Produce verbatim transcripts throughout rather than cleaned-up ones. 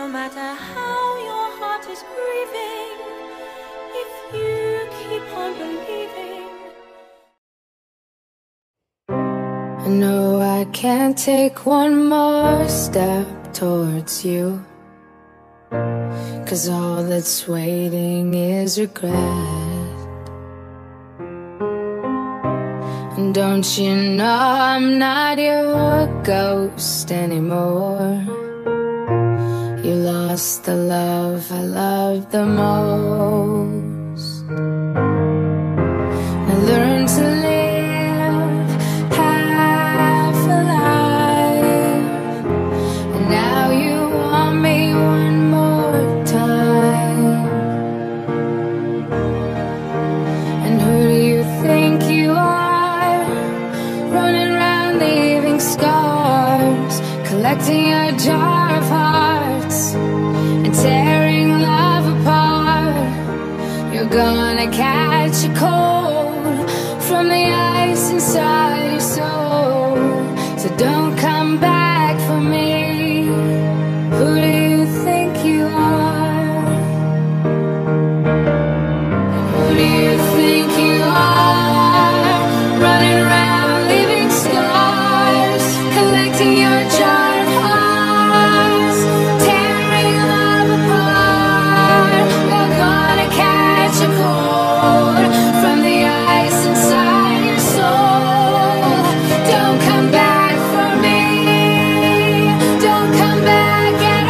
matter how your heart is grieving, if you keep on believing. I know I can't take one more step towards you, 'cause all that's waiting is regret. And don't you know I'm not your ghost anymore? You lost the love I loved the most. I learned to live half alive, and now you want me one more time. And who do you think you are, running around leaving scars, collecting a jar of hearts and tearing love apart? You're gonna catch a cold from the ice inside your soul, so don't come back for me. Who do you think you are? Who do you think you are, running around leaving scars, collecting your jar of hearts, tearing love apart? You're gonna catch a cold from the ice inside your soul. Don't come back for me, don't come back at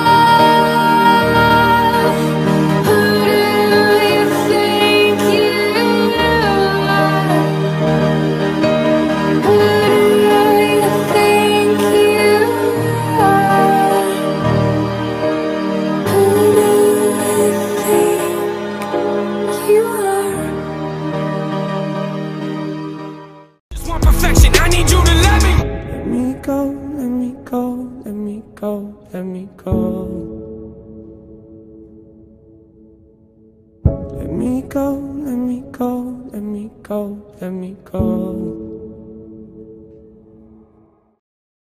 all. Who do you think you are? Who do you think you are? Who do you think you are? Just want perfection, I need you to let me. Let me go, let me go, let me go, let me go. Let me go, let me go, let me go, let me go.